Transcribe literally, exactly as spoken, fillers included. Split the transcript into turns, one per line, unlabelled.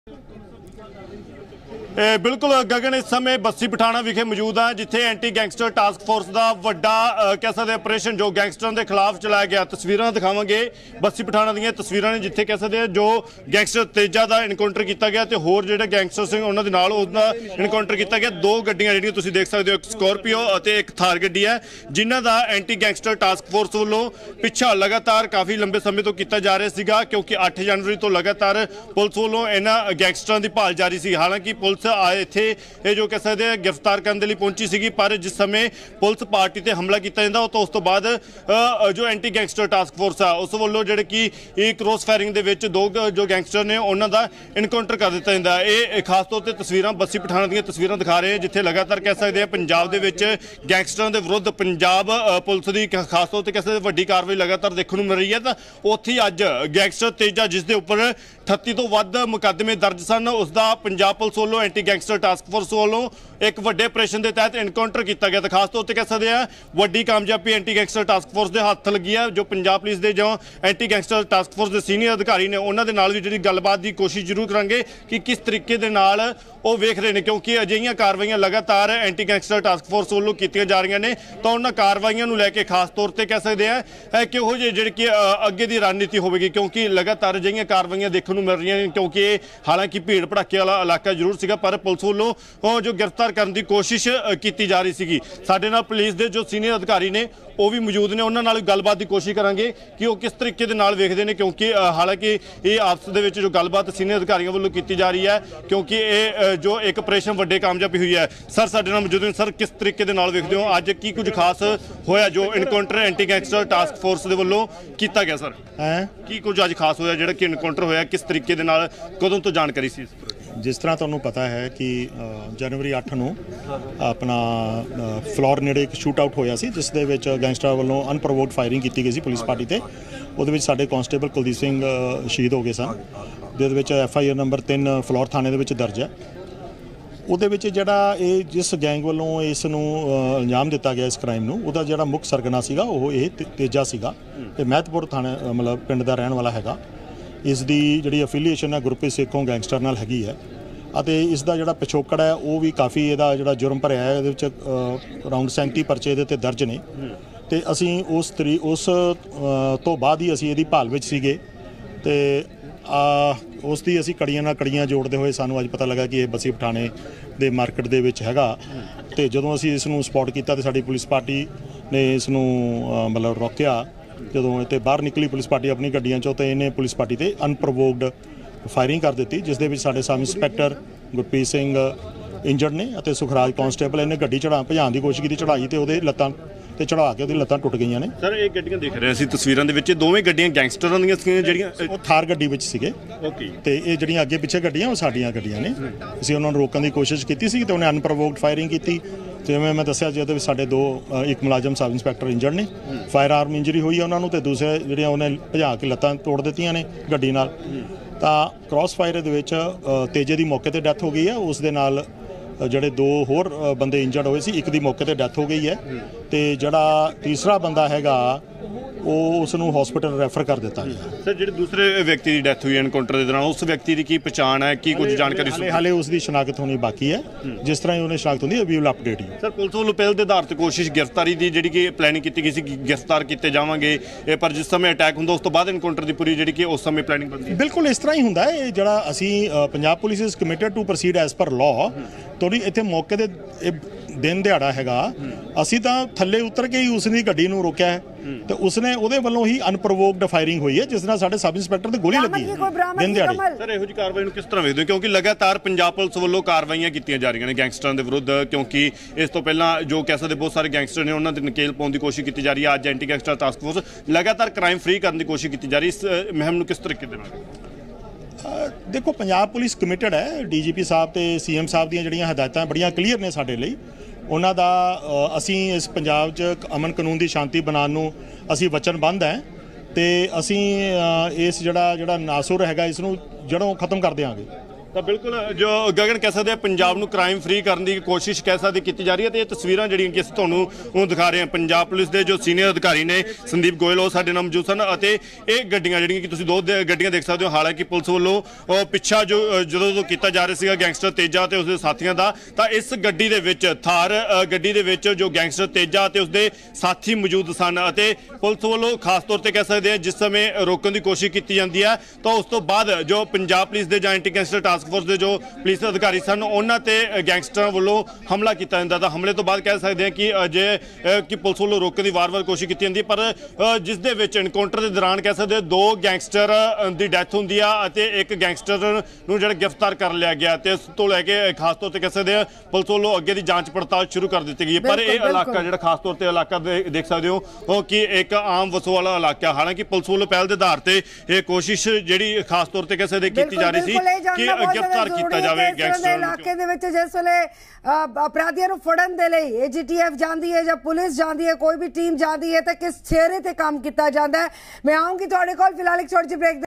बिल्कुल गगन इस समय बस्सी पठाना विखे मौजूद है जिथे एंटी गैंगस्टर टास्क फोर्स का वड्डा कह सकते ऑपरेशन जो गैंगस्टरों के खिलाफ चलाया गया। तस्वीर दिखावे बस्सी पठाना दी तस्वीर ने जिथे कह सकते जो गैंगस्टर तेजा का इनकाउंटर किया गया तो होर जो गैंगस्टर से उन्होंने इनकाउंटर किया गया। दो गड्डियां जी तुम देख सकते हो, एक स्कॉर्पियो और एक थार गड्डी है जिन्हों का एंटी गैंगस्टर टास्क फोर्स वालों पिछा लगातार काफ़ी लंबे समय तो किया जा रहा है क्योंकि अठ जनवरी तो लगातार पुलिस वालों इन्होंने गैंगस्टरों की भाल जारी सी। हालांकि पुलिस आए इत्थे ये जो कह सकते हैं गिरफ्तार करने लिए पहुंची सी, पर जिस समय पुलिस पार्टी से हमला किया जाता तो उस तो बाद जो एंटी गैंगस्टर टास्क फोर्स है उस वालों जो कि क्रॉस फायरिंग के दो जो गैंगस्टर ने उन्होंने इनकाउंटर कर दिता जाता है। ये खास तौर पर तस्वीर बस्सी पठाना दी तस्वीर दिखा रहे हैं जिथे लगातार कह सकते हैं पंजाब के गैंगस्टरों के विरुद्ध पंजाब पुलिस की खास तौर पर कह सकते वड्डी कार्रवाई लगातार देखने को मिल रही है। तो उत्थे अज गैंगस्टर तेजा जिसके उपर अठत्ती तो वध मुकदमे दर्ज सन उसका पंजाब पुलिस वालों एंटी गैंगस्टर टास्क फोर्स वालों एक वड्डे ऑपरेशन के तहत इनकाउंटर किया गया। तो खास तौर पर कह सकते हैं वड्डी कामयाबी एंटी गैंगस्टर टास्क फोर्स के हाथ लगी है। जो पंजाब पुलिस के जो एंटी गैंगस्टर टास्क फोर्स के सीनियर अधिकारी ने उन्होंने नाल भी जी गलबात की कोशिश जरूर करांगे कि किस तरीके दे नाल वो वेख रहे हैं क्योंकि अजिहियां कार्रवाइयां लगातार एंटी गैंगस्टर टास्क फोर्स वालों कीतियां जा रही ने। तो उन्होंने कार्रवाइयां नूं लैके खास तौर पर कह सकते हैं कि हो जी कि अगे की रणनीति होगी क्योंकि लगातार अजिहियां कार्रवाइयां देखने को मिल रही हैं क्योंकि हालांकि भीड़ भड़ाके वाला इलाका जरूर सीगा पर पुलिस वालों जो गिरफ्तार करने की कोशिश की जा रही सी। साडे नाल पुलिस के जो सीनियर अधिकारी ने वो भी मौजूद ने, उन्होंने नाल गलबात की कोशिश करांगे कि वो किस तरीके दे नाल वेखदे ने क्योंकि हालांकि ये आपस दे विच जो गलबात सीनियर अधिकारियों वालों की जा रही है क्योंकि ये जो एक ऑपरेशन वड्डे कामयाबी हुई है। सर साडे नाल मौजूद ने, सर किस तरीके दे नाल वेखदे हो अज की कुछ खास होया जो encounter anti gangster task force दे वालों कीता गया? सर है की कुछ अज खास होया जिहड़ा कि इनकाउंटर होया किस तरीके दे नाल कदों तो जानकारी सी?
जिस तरह तुहानूं पता है कि जनवरी अठ नूं अपना फ्लोर नेड़े एक शूट आउट होया सी जिस दे विच गैंगस्टर वालों अनप्रवोक्ड फायरिंग की गई सी पुलिस पार्टी ते। उहदे विच साडे कांस्टेबल कुलदीप सिंह शहीद हो गए सन। जिहदे विच एफ आई आर नंबर तीन फ्लोर थाने दे विच दर्ज है। उहदे विच जिहड़ा ये जिस गैंग वालों इस नूं अंजाम दिता गया इस क्राइम नूं उहदा जिहड़ा मुख सरगना सीगा वो ये तेजा सीगा ते महतपुर थाने मतलब पिंड दा रहण वाला हैगा। इसकी जी एफिलीएशन है ग्रुपिस सिखों गैंगस्टर नाल हैगी है ਅਤੇ ਇਸ ਦਾ ਜਿਹੜਾ ਪਿਛੋਕੜ ਹੈ ਉਹ ਵੀ ਕਾਫੀ ਇਹਦਾ ਜਿਹੜਾ ਜੁਰਮ ਭਰਿਆ ਹੈ। ਇਹਦੇ ਵਿੱਚ ਅਰਾਊਂਡ ਸੈਂਤੀ ਪਰਚੇ ਇਹਦੇ 'ਤੇ ਦਰਜ ਨੇ ਅਤੇ ਅਸੀਂ ਉਸ ਤਰੀ ਉਸ ਤੋਂ ਬਾਅਦ ਹੀ ਅਸੀਂ ਇਹਦੀ ਭਾਲ ਵਿੱਚ ਸੀਗੇ ਅਤੇ ਉਸ ਦੀ ਅਸੀਂ ਕੜੀਆਂ ਨਾਲ ਕੜੀਆਂ ਜੋੜਦੇ ਹੋਏ ਸਾਨੂੰ ਅੱਜ ਪਤਾ ਲੱਗਾ ਕਿ ਇਹ ਬੱਸੀ ਪਠਾਣੇ ਦੇ ਮਾਰਕੀਟ ਦੇ ਵਿੱਚ ਹੈਗਾ। ਅਤੇ ਜਦੋਂ ਅਸੀਂ ਇਸ ਨੂੰ ਸਪੌਟ ਕੀਤਾ ਅਤੇ ਸਾਡੀ ਪੁਲਿਸ ਪਾਰਟੀ ਨੇ ਇਸ ਨੂੰ ਮਤਲਬ ਰੋਕਿਆ। ਜਦੋਂ ਇਹ 'ਤੇ ਬਾਹਰ ਨਿਕਲੀ ਪੁਲਿਸ ਪਾਰਟੀ ਆਪਣੀ ਗੱਡੀਆਂ 'ਚੋਂ ਅਤੇ ਇਹਨੇ ਪੁਲਿਸ ਪਾਰਟੀ 'ਤੇ ਅਨਪ੍ਰੋਵੋਕਡ फायरिंग कर दी जिस दे विच साडे sub inspector Gurpreet Singh injured ने और सुखराज कांस्टेबल इन्हें गड्डी चढ़ा भजाने की कोशिश की चढ़ाई तो वो लत्तां ते चढ़ा के उसदी लत्तां टुट गई ने।
सर ये गड्डियां देख रहे सी तस्वीरां दे विच दोवें गड्डियां गैंगस्टरां दीयां सीगियां जिहड़ियां
वो थार गड्डी विच सीगे ओके ते ये जिहड़ियां अगे पिछे गड्डियां वो साडीआं गड्डियां ने। असीं उन्हां नूं रोकण दी कोशिश कीती सी ते उन्हें अनप्रवोक्ड फायरिंग की जिवें मैं दस्सिया जी ਉਹਦੇ ਸਾਡੇ दो एक मुलाजम सब इंस्पैक्टर इंजर्ड ने फायर आर्म इंजरी हुई है उन्होंने तो दूसरे ਜਿਹੜੀਆਂ ਉਹਨੇ ਭਜਾ ਕੇ ਲੱਤਾਂ ਤੋੜ ਦਿੱਤੀਆਂ ਨੇ ਗੱਡੀ ਨਾਲ। ਤਾਂ ਕ੍ਰਾਸ ਫਾਇਰ ਦੇ ਵਿੱਚ ਤੇਜੇ ਦੀ ਮੌਕੇ ਤੇ ਡੈਥ ਹੋ ਗਈ ਹੈ। ਉਸ ਦੇ ਨਾਲ ਜਿਹੜੇ ਦੋ ਹੋਰ ਬੰਦੇ ਇੰਜਰਡ ਹੋਏ ਸੀ, ਇੱਕ ਦੀ ਮੌਕੇ ਤੇ ਡੈਥ ਹੋ ਗਈ ਹੈ ਤੇ ਜਿਹੜਾ ਤੀਸਰਾ ਬੰਦਾ ਹੈਗਾ ਉਹ ਉਸ ਨੂੰ ਹਸਪੀਟਲ ਰੈਫਰ ਕਰ ਦਿੱਤਾ ਗਿਆ।
ਸਰ ਜਿਹੜੇ ਦੂਸਰੇ ਵਿਅਕਤੀ ਦੀ ਡੈਥ ਹੋਈ ਐਨਕਾਊਂਟਰ ਦੇ ਦੌਰਾਨ ਉਸ ਵਿਅਕਤੀ ਦੀ ਕੀ ਪਛਾਣ ਹੈ ਕੀ ਕੁਝ ਜਾਣਕਾਰੀ?
ਹਾਲੇ ਹਾਲੇ ਉਸ ਦੀ ਸ਼ਨਾਖਤ ਹੋਣੀ ਬਾਕੀ ਹੈ। ਜਿਸ ਤਰ੍ਹਾਂ ਹੀ ਉਹਨੇ ਸ਼ਨਾਖਤ ਹੁੰਦੀ ਹੈ we will update you.
Sir police ਵੱਲੋਂ ਪਹਿਲ ਦੇ ਆਧਾਰ ਤੇ ਕੋਸ਼ਿਸ਼ ਗ੍ਰਿਫਤਾਰੀ ਦੀ ਜਿਹੜੀ ਕਿ ਪਲੈਨਿੰਗ ਕੀਤੀ ਗਈ ਸੀ ਗ੍ਰਿਫਤਾਰ ਕੀਤੇ ਜਾਵਾਂਗੇ ਇਹ ਪਰ ਜਿਸ ਸਮੇਂ ਅਟੈਕ ਹੁੰਦਾ ਉਸ ਤੋਂ ਬਾਅਦ ਐਨਕਾਊਂਟਰ ਦੀ ਪੂਰੀ ਜਿਹੜੀ ਕਿ ਉਸ ਸਮੇਂ ਪਲੈਨਿੰਗ ਬਣਦੀ ਹੈ।
ਬਿਲਕੁਲ ਇਸ ਤਰ੍ਹਾਂ ਹੀ ਹੁੰਦਾ ਹੈ। ਇਹ ਜਿਹੜਾ ਅਸੀਂ Punjab police is committed to proceed as per law. ਥੋੜੀ ਇੱਥੇ ਮੌਕੇ ਦੇ ਇਹ ਦਿਨ ਦਿਹਾੜਾ ਹੈਗਾ ਅਸੀਂ ਤਾਂ ਥੱਲੇ ਉਤਰ ਕੇ ਹੀ ਉਸ ਦੀ ਗੱਡੀ ਨੂੰ ਰੋਕਿਆ ਹੈ ਤੇ ਉਸਨੇ ਉਹਦੇ ਵੱਲੋਂ ਹੀ ਅਨਪ੍ਰੋਵੋਕਡ ਫਾਇਰਿੰਗ ਹੋਈ ਹੈ ਜਿਸ ਨਾਲ ਸਾਡੇ ਸਬ ਇੰਸਪੈਕਟਰ ਤੇ ਗੋਲੀ ਲੱਗੀ ਹੈ ਦਿਨ ਦਿਹਾੜੇ।
ਸਰ ਇਹੋ ਜਿਹੀ ਕਾਰਵਾਈ ਨੂੰ ਕਿਸ ਤਰ੍ਹਾਂ ਵੇਖਦੇ ਹੋ ਕਿਉਂਕਿ ਲਗਾਤਾਰ ਪੰਜਾਬ ਪੁਲਿਸ ਵੱਲੋਂ ਕਾਰਵਾਈਆਂ ਕੀਤੀਆਂ ਜਾ ਰਹੀਆਂ ਨੇ ਗੈਂਗਸਟਰਾਂ ਦੇ ਵਿਰੁੱਧ ਕਿਉਂਕਿ ਇਸ ਤੋਂ ਪਹਿਲਾਂ ਜੋ ਕਹਿ ਸਕਦੇ ਬਹੁਤ ਸਾਰੇ ਗੈਂਗਸਟਰ ਨੇ ਉਹਨਾਂ ਦੇ ਨਕੇਲ ਪਾਉਣ ਦੀ ਕੋਸ਼ਿਸ਼ ਕੀਤੀ ਜਾ ਰਹੀ ਹੈ। ਅੱਜ ਐਂਟੀ ਗੈਂਗਸਟਰ ਟਾਸਕ ਫੋਰਸ ਲਗਾਤਾਰ ਕ੍ਰਾਈਮ ਫ੍ਰੀ ਕਰਨ ਦੀ ਕੋਸ਼ਿਸ਼ ਕੀਤੀ ਜਾ ਰਹੀ ਇਸ ਮੁਹਿੰਮ ਨੂੰ ਕਿਸ ਤਰੀਕੇ ਦੇ ਨਾਲ?
ਦੇਖੋ ਪੰਜਾਬ ਪੁਲਿਸ ਕਮਿਟਡ ਹੈ। ਡੀ ਜੀ ਪੀ ਸਾਹਿਬ ਤੇ ਸੀ ਐਮ ਸਾਹਿਬ ਦੀਆਂ ਜਿਹੜੀਆਂ ਹਦਾਇਤਾਂ ਬੜੀਆਂ ਕਲੀਅਰ ਨੇ ਸਾਡੇ ਲਈ ਉਹਨਾਂ ਦਾ ਅਸੀਂ ਇਸ ਪੰਜਾਬ 'ਚ ਅਮਨ ਕਾਨੂੰਨ ਦੀ ਸ਼ਾਂਤੀ ਬਣਾਉਣ ਨੂੰ ਅਸੀਂ ਵਚਨਬੱਧ ਹੈ ਤੇ ਅਸੀਂ ਇਸ ਜਿਹੜਾ ਜਿਹੜਾ ਨਾਸੁਰ ਹੈਗਾ ਇਸ ਨੂੰ ਜੜੋਂ ਖਤਮ ਕਰ ਦਿਆਂਗੇ।
ਤਾਂ ਬਿਲਕੁਲ ਜੋ ਗਗਨ ਕਹਿ ਸਕਦੇ ਆ ਪੰਜਾਬ ਨੂੰ ਕ੍ਰਾਈਮ ਫ੍ਰੀ ਕਰਨ ਦੀ ਕੋਸ਼ਿਸ਼ ਕਹਿ ਸਕਦੇ ਕੀਤੀ ਜਾ ਰਹੀ ਹੈ ਤੇ ਇਹ ਤਸਵੀਰਾਂ ਜਿਹੜੀਆਂ ਕਿ ਅਸੀਂ ਤੁਹਾਨੂੰ ਉਹ ਦਿਖਾ ਰਹੇ ਹਾਂ ਪੰਜਾਬ ਪੁਲਿਸ ਦੇ ਜੋ ਸੀਨੀਅਰ ਅਧਿਕਾਰੀ ਨੇ ਸੰਦੀਪ ਗੋਇਲ ਉਹ ਸਾਡੇ ਨਾਲ ਮੌਜੂਦ ਸਨ ਅਤੇ ਇਹ ਗੱਡੀਆਂ ਜਿਹੜੀਆਂ ਕਿ ਤੁਸੀਂ ਦੋ ਦੇ- ਗੱਡੀਆਂ ਦੇਖ ਸਕਦੇ ਹੋ ਹਾਲਾਂਕਿ ਪੁਲਿਸ ਵੱਲੋਂ ਉਹ ਪਿੱਛਾ ਜੋ ਅ, ਜਦੋਂ ਤੋਂ ਕੀਤਾ ਜਾ ਰਿਹਾ ਸੀਗਾ ਗੈਂਗਸਟਰ ਤੇਜਾ ਤੇ ਉਸਦੇ ਸਾਥੀਆਂ ਦਾ ਤਾਂ ਇਸ ਗੱਡੀ ਦੇ ਵਿੱਚ ਥਾਰ ਅ, ਗੱਡੀ ਦੇ ਵਿੱਚ ਜੋ ਗੈਂਗਸਟਰ ਤੇਜਾ ਤੇ ਉਸਦੇ ਸਾਥੀ ਮੌਜੂਦ ਸਨ ਅਤੇ ਪੁਲਿਸ ਵੱਲੋਂ ਖਾਸ ਤੌਰ ਤੇ ਕਹਿ ਸਕਦੇ ਆ ਜਿਸ ਸਮੇਂ ਰੋਕਣ ਦੀ ਕੋਸ਼ਿਸ਼ ਕੀਤੀ ਜਾਂਦੀ ਹੈ ਤਾਂ ਉਸ ਤੋਂ ਬਾਅਦ ਜੋ ਪੰਜਾਬ ਪੁਲਿਸ ਦੇ ਜਾਂ ਐਂਟੀ ਗੈਂਗਸਟਰ ਟਾਸਕ ਫੋਰਸ ਦੇ ਜੋ ਪੁਲਿਸ ਅਧਿਕਾਰੀ ਸਨ ਉਹਨਾਂ ਤੇ ਗੈਂਗਸਟਰਾਂ ਵੱਲੋਂ ਹਮਲਾ ਕੀਤਾ ਜਾਂਦਾ ਤਾਂ ਹਮਲੇ ਤੋਂ ਬਾਅਦ ਕਹਿ ਸਕਦੇ ਹਾਂ ਕਿ ਅਜੇ ਕਿ ਪੁਲਿਸ ਵੱਲੋਂ ਰੋਕਣ ਦੀ ਵਾਰ-ਵਾਰ ਕੋਸ਼ਿਸ਼ ਕੀਤੀ ਜਾਂਦੀ ਪਰ ਅ, ਜਿਸ ਦੇ ਵਿੱਚ ਐਨਕਾਊਂਟਰ ਦੇ ਦੌਰਾਨ ਕਹਿ ਸਕਦੇ ਦੋ ਗੈਂਗਸਟਰ ਅ, ਦੀ ਡੈਥ ਹੁੰਦੀ ਆ ਅਤੇ ਇੱਕ ਗੈਂਗਸਟਰ ਨੂੰ ਜਿਹੜਾ ਗ੍ਰਿਫਤਾਰ ਕਰ ਲਿਆ ਗਿਆ ਤੇ ਇਸ ਤੋਂ ਲੈ ਕੇ ਖਾਸ ਤੌਰ ਤੇ ਕਹਿ ਸਕਦੇ ਆ ਪੁਲਿਸ ਵੱਲੋਂ ਅੱਗੇ ਦੀ ਜਾਂਚ ਪੜਤਾਲ ਸ਼ੁਰੂ ਕਰ ਦਿੱਤੀ ਗਈ ਹੈ ਪਰ ਇਹ ਇਲਾਕਾ ਜਿਹੜਾ ਖਾਸ ਤੌਰ ਤੇ ਇਲਾਕਾ ਦੇ- ਦੇਖ ਸਕਦੇ ਹੋ ਉਹ ਕਿ ਇੱਕ ਆਮ ਵਸੋਂ ਵਾਲਾ ਇਲਾਕਾ ਹਾਲਾਂਕਿ ਪੁਲਿਸ ਵੱਲੋਂ ਪਹਿਲ ਦੇ ਆਧਾਰ ਤੇ ਇਹ ਕੋਸ਼ਿਸ਼ ਜਿਹੜੀ ਖਾਸ ਤੌਰ ਤੇ ਕਹਿ ਸਕਦੇ ਕੀਤੀ ਜਾ ਰਹੀ ਸੀ ਕਿ ਗ੍ਰਿਫਤਾਰ ਕੀਤਾ ਜਾਵੇ ਗੈਂਗਸਟਰ
ਇਲਾਕੇ ਦੇ ਵਿੱਚ ਜਿਸ ਵੇਲੇ ਅਪਰਾਧੀਆਂ ਨੂੰ ਫੜਨ ਦੇ ਲਈ ਏਜੀਟੀਐਫ ਜਾਂਦੀ ਹੈ ਜਾਂ ਪੁਲਿਸ ਜਾਂਦੀ ਹੈ ਕੋਈ ਵੀ ਟੀਮ ਜਾਂਦੀ ਹੈ ਤਾਂ ਕਿਸ ਚਿਹਰੇ ਤੇ ਕੰਮ ਕੀਤਾ ਜਾਂਦਾ ਹੈ। ਮੈਂ ਆਉਂਗੀ ਤੁਹਾਡੇ ਕੋਲ ਫਿਲਹਾਲ ਇੱਕ ਛੋਟੀ ਜਿਹੀ ਬ੍ਰੇਕ